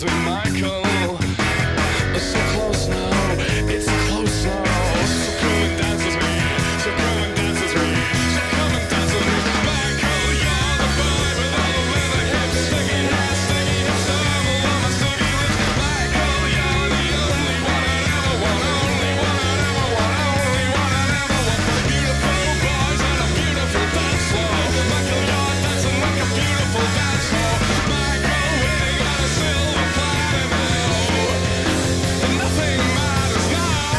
dances with Michael. So close now, it's close now. So come and dance with me. So come and dance with me. So come and dance with me. Michael, you're the boy with all the leather hips, sticky hair, sticky hips, double on my sticky lips. Michael, you're the only one I ever want, only one I ever want, only one I ever want. Beautiful boys on a beautiful dance floor. Michael, you're dancing like a beautiful dance floor. Michael, winning on a silver platinum. Nothing matters now.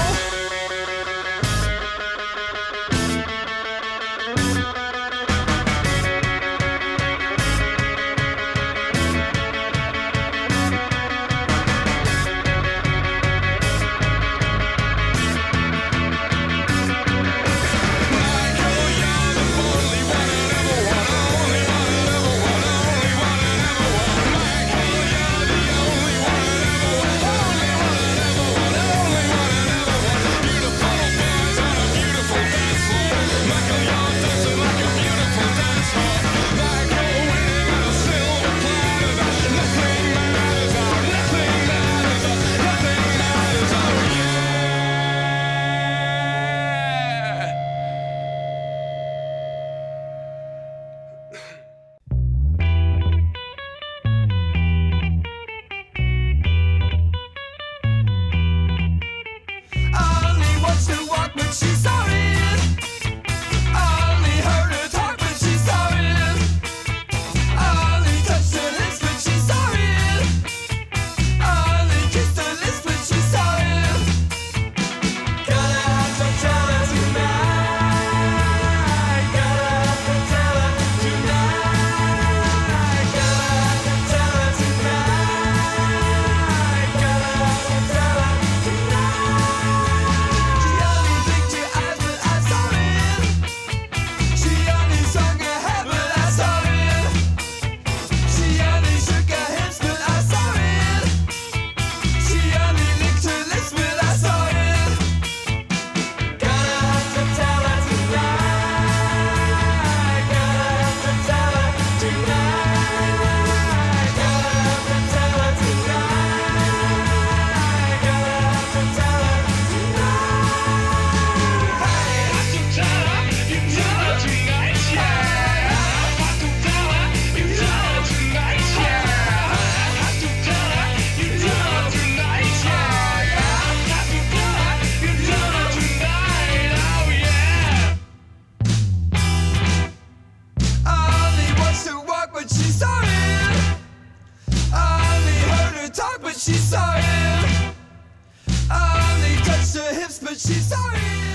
Michael, you're the only one I ever want, only one I ever want, only one I ever want. Michael, you're the only one I ever want, only one I ever want, only one I ever want. Beautiful boys on a beautiful dance floor. Michael, you're dancing like a beautiful dance floor. Michael, winning on a silver platter. Nothing matters now, nothing matters now, nothing matters now. Yeah. Only wants to walk, but she's sorry. Only heard her talk, but she's sorry. Only touched her lips, but she's sorry. Only kissed her lips, but she's sorry. Gonna have to tell her tonight. Gonna have to tell her tonight. Gonna have to tell her tonight. Gonna have to tell her tonight. She only blinked her eyes, but I saw it. She only swung her head, but I saw it. She only shook her hips, but I saw it. She only licked her lips, but I saw it. Gonna have to tell her tonight. Gonna have to tell her tonight. Gonna have to tell her tonight. Gonna have to tell her tonight. Hey, have to tell her, you tell her tonight, yeah. Have to tell her, you tell her tonight, yeah. Have to tell her, you tell her tonight, yeah. Have to tell her, you tell her tonight, oh yeah. Only wants to walk, but she's sorry. Only heard her talk, but she's sorry. Only touched her hips, but she's sorry.